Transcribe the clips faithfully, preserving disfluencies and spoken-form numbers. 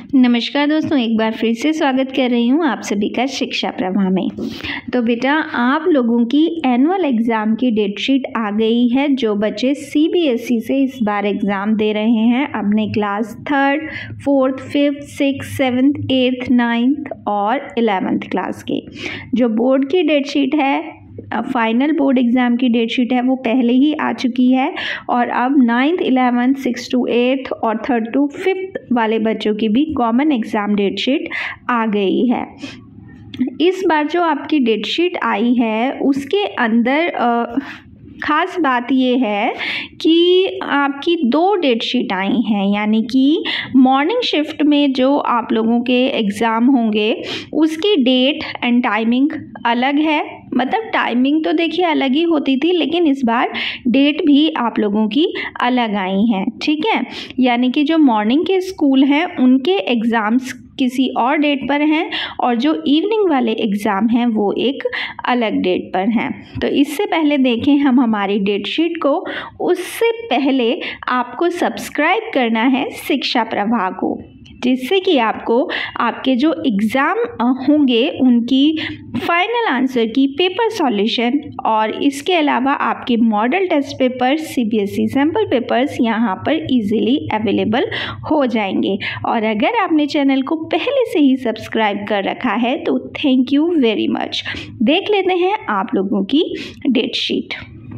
नमस्कार दोस्तों, एक बार फिर से स्वागत कर रही हूँ आप सभी का शिक्षा प्रभा में। तो बेटा, आप लोगों की एनुअल एग्ज़ाम की डेट शीट आ गई है। जो बच्चे सीबीएसई से इस बार एग्ज़ाम दे रहे हैं अपने class third, fourth, fifth, six, seventh, eighth, ninth और इलेवेंथ क्लास के, जो बोर्ड की डेट शीट है, फाइनल बोर्ड एग्ज़ाम की डेट शीट है, वो पहले ही आ चुकी है। और अब ninth, eleventh, six to eighth और थर्ड टू फिफ्थ वाले बच्चों की भी कॉमन एग्ज़ाम डेट शीट आ गई है। इस बार जो आपकी डेट शीट आई है उसके अंदर आ, ख़ास बात ये है कि आपकी दो डेट शीट आई हैं, यानी कि मॉर्निंग शिफ्ट में जो आप लोगों के एग्ज़ाम होंगे उसकी डेट एंड टाइमिंग अलग है। मतलब टाइमिंग तो देखिए अलग ही होती थी, लेकिन इस बार डेट भी आप लोगों की अलग आई हैं, ठीक है। यानी कि जो मॉर्निंग के स्कूल हैं उनके एग्ज़ाम्स किसी और डेट पर हैं और जो इवनिंग वाले एग्ज़ाम हैं वो एक अलग डेट पर हैं। तो इससे पहले देखें हम हमारी डेट शीट को, उससे पहले आपको सब्सक्राइब करना है शिक्षा प्रभा को, जिससे कि आपको आपके जो एग्ज़ाम होंगे उनकी final answer key paper solution और इसके अलावा आपके model test paper, CBSE sample papers यहाँ पर इजीली अवेलेबल हो जाएंगे। और अगर आपने चैनल को पहले से ही सब्सक्राइब कर रखा है तो थैंक यू वेरी मच। देख लेते हैं आप लोगों की डेट शीट।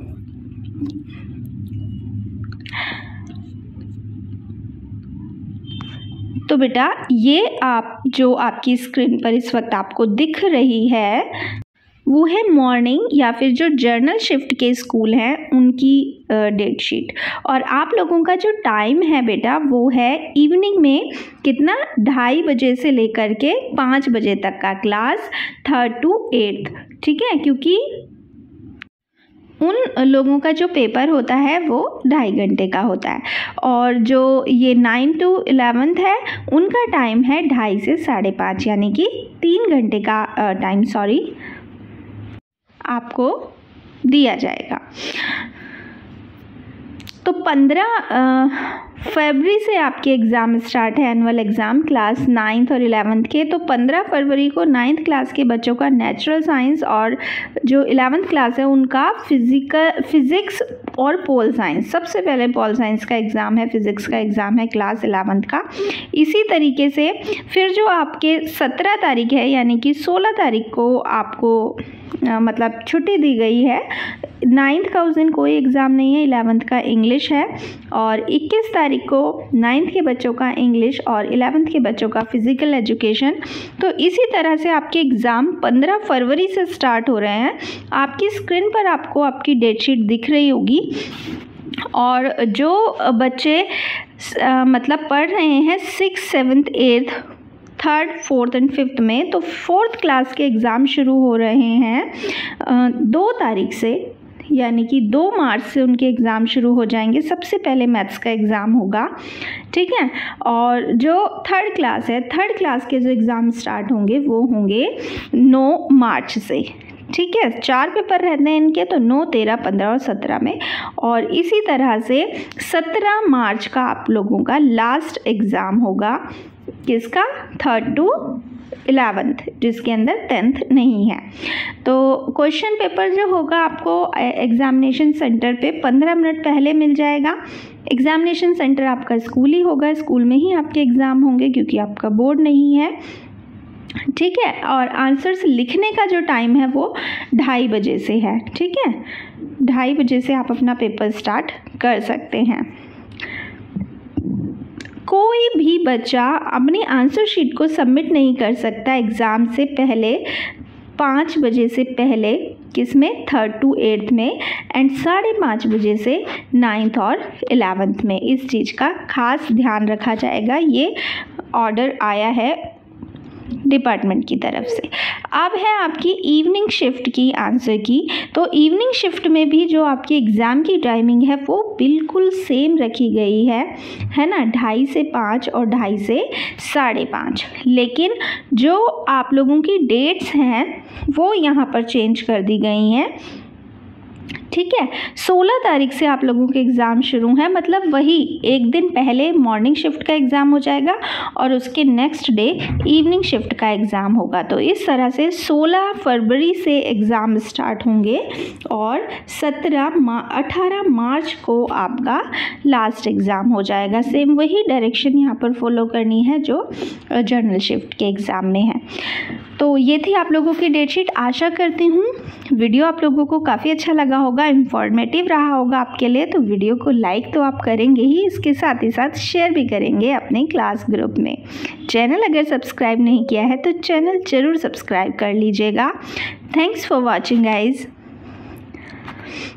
तो बेटा, ये आप जो आपकी स्क्रीन पर इस वक्त आपको दिख रही है वो है मॉर्निंग या फिर जो जर्नल शिफ्ट के स्कूल हैं उनकी डेट शीट। और आप लोगों का जो टाइम है बेटा वो है इवनिंग में कितना, ढाई बजे से लेकर के पाँच बजे तक का क्लास थर्ड टू एट्थ, ठीक है। क्योंकि उन लोगों का जो पेपर होता है वो ढाई घंटे का होता है और जो ये नाइन टू इलेवेंथ है उनका टाइम है ढाई से साढ़े पाँच, यानी कि तीन घंटे का टाइम सॉरी आपको दिया जाएगा। तो पंद्रह फरवरी से आपके एग्ज़ाम स्टार्ट है, एनुअल एग्ज़ाम क्लास नाइन्थ और इलेवेंथ के। तो पंद्रह फरवरी को नाइन्थ क्लास के बच्चों का नेचुरल साइंस और जो इलेवेंथ क्लास है उनका फिजिकल फिज़िक्स और पोल साइंस, सबसे पहले पोल साइंस का एग्ज़ाम है, फिज़िक्स का एग्ज़ाम है क्लास इलेवेंथ का। इसी तरीके से फिर जो आपके सत्रह तारीख है, यानी कि सोलह तारीख को आपको आ, मतलब छुट्टी दी गई है। नाइन्थ का उस दिन कोई एग्ज़ाम नहीं है, इलेवेंथ का इंग्लिश है। और इक्कीस तारीख को नाइन्थ के बच्चों का इंग्लिश और इलेवेंथ के बच्चों का फिज़िकल एजुकेशन। तो इसी तरह से आपके एग्ज़ाम पंद्रह फरवरी से स्टार्ट हो रहे हैं। आपकी स्क्रीन पर आपको आपकी डेट शीट दिख रही होगी। और जो बच्चे आ, मतलब पढ़ रहे हैं six, seventh, eighth, third, fourth and fifth में, तो फोर्थ क्लास के एग्ज़ाम शुरू हो रहे हैं दो तारीख से, यानी कि दो मार्च से उनके एग्ज़ाम शुरू हो जाएंगे। सबसे पहले मैथ्स का एग्ज़ाम होगा, ठीक है। और जो थर्ड क्लास है, थर्ड क्लास के जो एग्ज़ाम स्टार्ट होंगे वो होंगे नौ मार्च से, ठीक है। चार पेपर रहते हैं इनके, तो नौ, तेरह, पंद्रह और सत्रह में। और इसी तरह से सत्रह मार्च का आप लोगों का लास्ट एग्ज़ाम होगा, किसका, थर्ड टू इलेवेंथ, जिसके अंदर टेंथ नहीं है। तो क्वेश्चन पेपर जो होगा आपको एग्ज़ामिनेशन सेंटर पे पंद्रह मिनट पहले मिल जाएगा। एग्ज़ामिनेशन सेंटर आपका स्कूल ही होगा, स्कूल में ही आपके एग्ज़ाम होंगे क्योंकि आपका बोर्ड नहीं है, ठीक है। और आंसर्स लिखने का जो टाइम है वो ढाई बजे से है, ठीक है। ढाई बजे से आप अपना पेपर स्टार्ट कर सकते हैं। कोई भी बच्चा अपनी आंसर शीट को सबमिट नहीं कर सकता एग्ज़ाम से पहले, पाँच बजे से पहले, किसमें, थर्ड टू एट्थ में, एंड साढ़े पाँच बजे से नाइन्थ और इलेवेंथ में। इस चीज़ का खास ध्यान रखा जाएगा। ये ऑर्डर आया है डिपार्टमेंट की तरफ से। अब है आपकी इवनिंग शिफ्ट की आंसर की। तो इवनिंग शिफ्ट में भी जो आपकी एग्ज़ाम की टाइमिंग है वो बिल्कुल सेम रखी गई है, है ना, ढाई से पाँच और ढाई से साढ़े पाँच। लेकिन जो आप लोगों की डेट्स हैं वो यहाँ पर चेंज कर दी गई हैं, ठीक है। सोलह तारीख से आप लोगों के एग्ज़ाम शुरू हैं, मतलब वही एक दिन पहले मॉर्निंग शिफ्ट का एग्ज़ाम हो जाएगा और उसके नेक्स्ट डे इवनिंग शिफ्ट का एग्ज़ाम होगा। तो इस तरह से सोलह फरवरी से एग्ज़ाम स्टार्ट होंगे और सत्रह मा अठारह मार्च को आपका लास्ट एग्ज़ाम हो जाएगा। सेम वही डायरेक्शन यहाँ पर फॉलो करनी है जो जनरल शिफ्ट के एग्ज़ाम में है। तो ये थी आप लोगों की डेटशीट। आशा करती हूँ वीडियो आप लोगों को काफ़ी अच्छा लगा होगा, इंफॉर्मेटिव रहा होगा आपके लिए। तो वीडियो को लाइक तो आप करेंगे ही, इसके साथ ही साथ शेयर भी करेंगे अपने क्लास ग्रुप में। चैनल अगर सब्सक्राइब नहीं किया है तो चैनल ज़रूर सब्सक्राइब कर लीजिएगा। Thanks for watching guys.